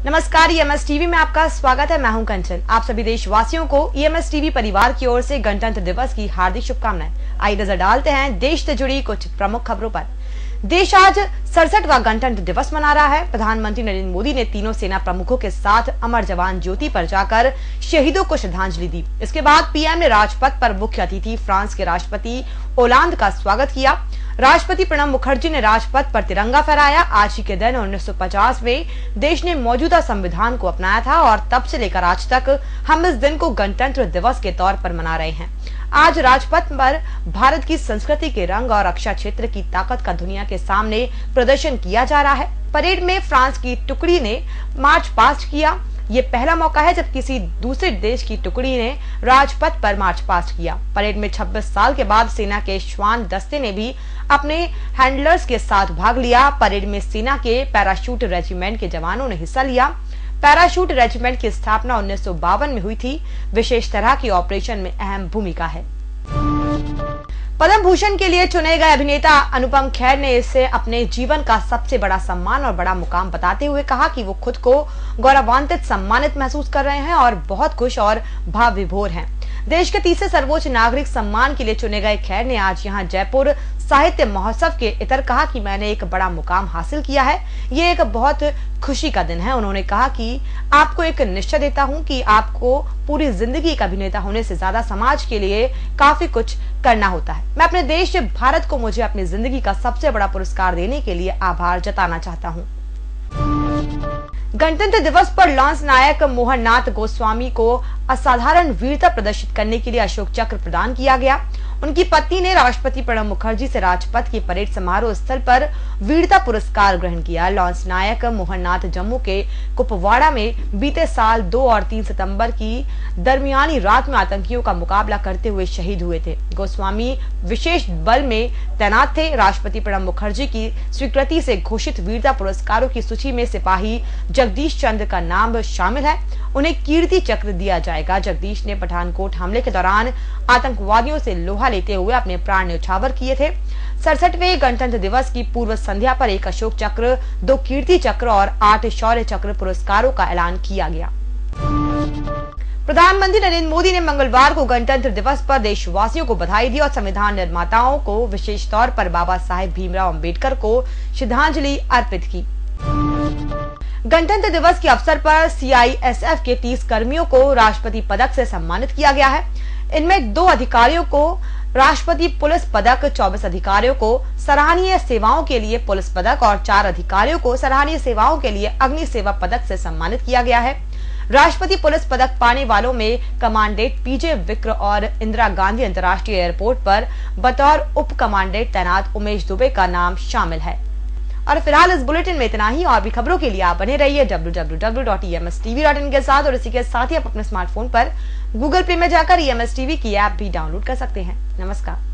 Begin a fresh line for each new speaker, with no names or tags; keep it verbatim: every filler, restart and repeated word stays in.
नमस्कार, EMS TV में आपका स्वागत है। मैं हूं कंचन। आप सभी देशवासियों को ईएमएस टीवी परिवार की ओर से गणतंत्र दिवस की हार्दिक शुभकामनाएं। आइए नजर डालते हैं देश से जुड़ी कुछ प्रमुख खबरों पर। देश आज सड़सठवां गणतंत्र दिवस मना रहा है। प्रधानमंत्री नरेंद्र मोदी ने तीनों सेना प्रमुखों के साथ अमर जवान ज्योति पर जाकर शहीदों को श्रद्धांजलि दी। इसके बाद पीएम ने राजपथ पर मुख्य अतिथि फ्रांस के राष्ट्रपति ओलांद का स्वागत किया। राष्ट्रपति प्रणब मुखर्जी ने राजपथ पर तिरंगा फहराया। आज ही के दिन उन्नीस सौ पचास में देश ने मौजूदा संविधान को अपनाया था और तब से लेकर आज तक हम इस दिन को गणतंत्र दिवस के तौर पर मना रहे हैं। आज राजपथ पर भारत की संस्कृति के रंग और रक्षा क्षेत्र की ताकत का दुनिया के सामने प्रदर्शन किया जा रहा है। परेड में फ्रांस की टुकड़ी ने मार्च पास्ट किया। ये पहला मौका है जब किसी दूसरे देश की टुकड़ी ने राजपथ पर मार्च पास्ट किया। परेड में छब्बीस साल के बाद सेना के श्वान दस्ते ने भी अपने हैंडलर्स के साथ भाग लिया। परेड में सेना के पैराशूट रेजिमेंट के जवानों ने हिस्सा लिया। पैराशूट रेजिमेंट की स्थापना उन्नीस सौ बावन में हुई थी। विशेष तरह के ऑपरेशन में अहम भूमिका है। पद्म भूषण के लिए चुने गए अभिनेता अनुपम खेर ने इसे अपने जीवन का सबसे बड़ा सम्मान और बड़ा मुकाम बताते हुए कहा कि वो खुद को गौरवान्वित सम्मानित महसूस कर रहे हैं और बहुत खुश और भाव विभोर हैं। देश के तीसरे सर्वोच्च नागरिक सम्मान के लिए चुने गए खेर ने आज यहां जयपुर साहित्य महोत्सव के इतर कहा कि मैंने एक बड़ा मुकाम हासिल किया है। ये एक बहुत खुशी का दिन है। उन्होंने कहा कि आपको एक निश्चय देता हूं कि आपको पूरी जिंदगी एक अभिनेता होने से ज्यादा समाज के लिए काफी कुछ करना होता है। मैं अपने देश भारत को मुझे अपनी जिंदगी का सबसे बड़ा पुरस्कार देने के लिए आभार जताना चाहता हूं। गणतंत्र दिवस पर लॉन्स नायक मोहन नाथ गोस्वामी को असाधारण वीरता प्रदर्शित करने के लिए अशोक चक्र प्रदान किया गया। उनकी पत्नी ने राष्ट्रपति प्रणब मुखर्जी से राजपथ की परेड समारोह स्थल पर वीरता पुरस्कार ग्रहण किया। लॉन्स नायक मोहन नाथ जम्मू के कुपवाड़ा में बीते साल दो और तीन सितंबर की दरमियानी रात में आतंकियों का मुकाबला करते हुए शहीद हुए थे। गोस्वामी विशेष बल में तैनात थे। राष्ट्रपति प्रणब मुखर्जी की स्वीकृति से घोषित वीरता पुरस्कारों की सूची में सिपाही जगदीश चंद्र का नाम शामिल है। उन्हें कीर्ति चक्र दिया जाएगा। जगदीश ने पठानकोट हमले के दौरान आतंकवादियों से लोहा लेते हुए अपने प्राण न्यौछावर किए थे। सड़सठवें गणतंत्र दिवस की पूर्व संध्या पर एक अशोक चक्र, दो कीर्ति चक्र और आठ शौर्य चक्र पुरस्कारों का ऐलान किया गया। प्रधानमंत्री नरेंद्र मोदी ने मंगलवार को गणतंत्र दिवस पर देशवासियों को बधाई दी और संविधान निर्माताओं को विशेष तौर पर बाबा साहेब भीमराव अंबेडकर को श्रद्धांजलि अर्पित की। गणतंत्र दिवस के अवसर पर सीआईएसएफ के तीस कर्मियों को राष्ट्रपति पदक से सम्मानित किया गया है। इनमें दो अधिकारियों को राष्ट्रपति पुलिस पदक, चौबीस अधिकारियों को सराहनीय सेवाओं के लिए पुलिस पदक और चार अधिकारियों को सराहनीय सेवाओं के लिए अग्नि सेवा पदक से सम्मानित किया गया है। राष्ट्रपति पुलिस पदक पाने वालों में कमांडेंट पीजे विक्र और इंदिरा गांधी अंतर्राष्ट्रीय एयरपोर्ट पर बतौर उप कमांडेंट तैनात उमेश दुबे का नाम शामिल है। और फिलहाल इस बुलेटिन में इतना ही। और भी खबरों के लिए आप बने रहिए W W W dot E M S T V dot in के साथ। और इसी के साथ ही आप अपने स्मार्टफोन पर गूगल प्ले में जाकर ईएमएस टीवी की ऐप भी डाउनलोड कर सकते हैं। नमस्कार।